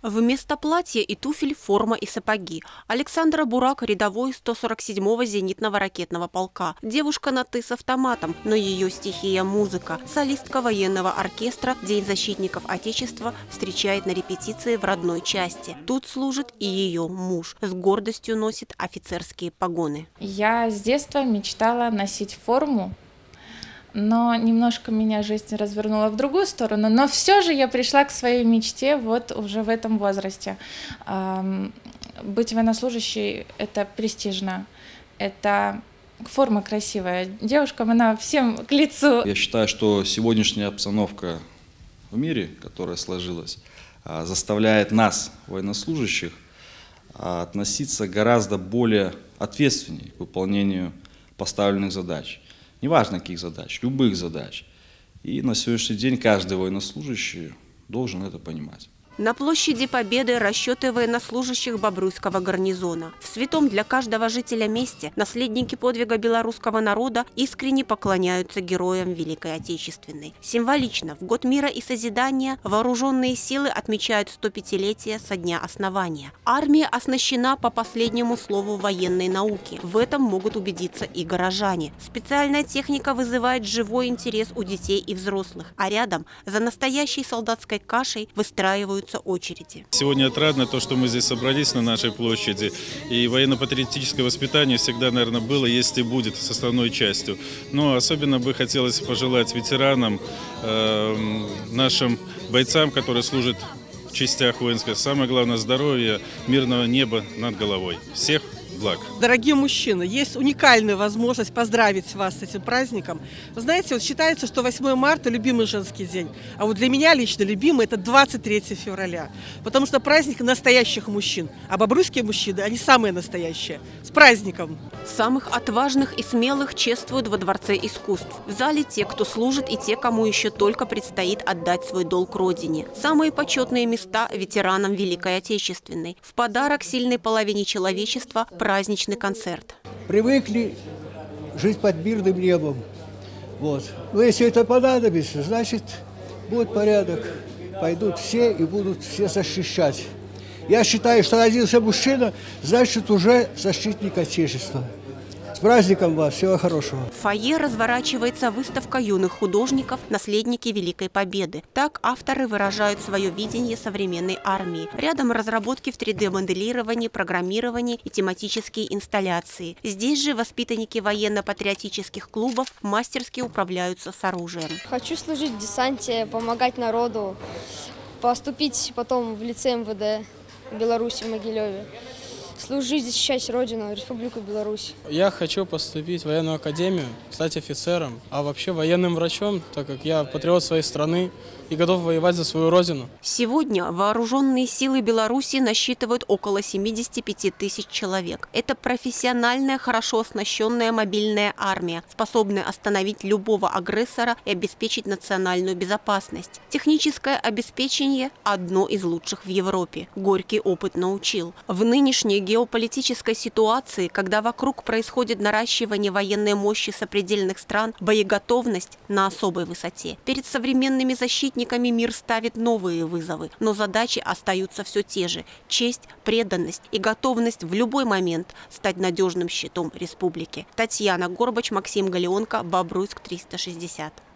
Вместо платья и туфель форма и сапоги. Александра Бурак – рядовой 147-го зенитного ракетного полка. Девушка на «ты» с автоматом, но ее стихия – музыка. Солистка военного оркестра «День защитников Отечества» встречает на репетиции в родной части. Тут служит и ее муж. С гордостью носит офицерские погоны. Я с детства мечтала носить форму. Но немножко меня жизнь развернула в другую сторону. Но все же я пришла к своей мечте вот уже в этом возрасте. Быть военнослужащей – это престижно, это форма красивая. Девушкам она всем к лицу. Я считаю, что сегодняшняя обстановка в мире, которая сложилась, заставляет нас, военнослужащих, относиться гораздо более ответственнее к выполнению поставленных задач. Неважно каких задач, любых задач. И на сегодняшний день каждый военнослужащий должен это понимать. На площади Победы расчеты военнослужащих Бобруйского гарнизона. В святом для каждого жителя месте наследники подвига белорусского народа искренне поклоняются героям Великой Отечественной. Символично, в год мира и созидания вооруженные силы отмечают 105-летие со дня основания. Армия оснащена по последнему слову военной науки. В этом могут убедиться и горожане. Специальная техника вызывает живой интерес у детей и взрослых, а рядом за настоящей солдатской кашей выстраивают очереди. Сегодня отрадно то, что мы здесь собрались на нашей площади. И военно-патриотическое воспитание всегда, наверное, было, есть и будет с основной частью. Но особенно бы хотелось пожелать ветеранам, нашим бойцам, которые служат в частях воинских, самое главное – здоровья, мирного неба над головой. Всех благ. Дорогие мужчины, есть уникальная возможность поздравить вас с этим праздником. Вы знаете, вот считается, что 8 марта – любимый женский день. А вот для меня лично любимый – это 23 февраля. Потому что праздник настоящих мужчин. А бобруйские мужчины, они самые настоящие. С праздником! Самых отважных и смелых чествуют во Дворце искусств. В зале те, кто служит, и те, кому еще только предстоит отдать свой долг Родине. Самые почетные места ветеранам Великой Отечественной. В подарок сильной половине человечества – праздничный концерт. Привыкли жить под мирным небом. Вот. Но если это понадобится, значит, будет порядок. Пойдут все и будут все защищать. Я считаю, что родился мужчина, значит, уже защитник Отечества. С праздником вас! Всего хорошего! В фойе разворачивается выставка юных художников «Наследники Великой Победы». Так авторы выражают свое видение современной армии. Рядом разработки в 3D-моделировании, программировании и тематические инсталляции. Здесь же воспитанники военно-патриотических клубов мастерски управляются с оружием. Хочу служить в десанте, помогать народу, поступить потом в лицей МВД Беларуси в Могилеве. Служить, защищать Родину, Республику Беларусь. Я хочу поступить в военную академию, стать офицером, а вообще военным врачом, так как я патриот своей страны и готов воевать за свою родину. Сегодня вооруженные силы Беларуси насчитывают около 75 тысяч человек. Это профессиональная, хорошо оснащенная мобильная армия, способная остановить любого агрессора и обеспечить национальную безопасность. Техническое обеспечение – одно из лучших в Европе. Горький опыт научил. В нынешней геополитической ситуации, когда вокруг происходит наращивание военной мощи сопредельных стран, боеготовность на особой высоте. Перед современными защитниками мир ставит новые вызовы, но задачи остаются все те же – честь, преданность и готовность в любой момент стать надежным щитом республики. Татьяна Горбач, Максим Галеонко, Бобруйск 360.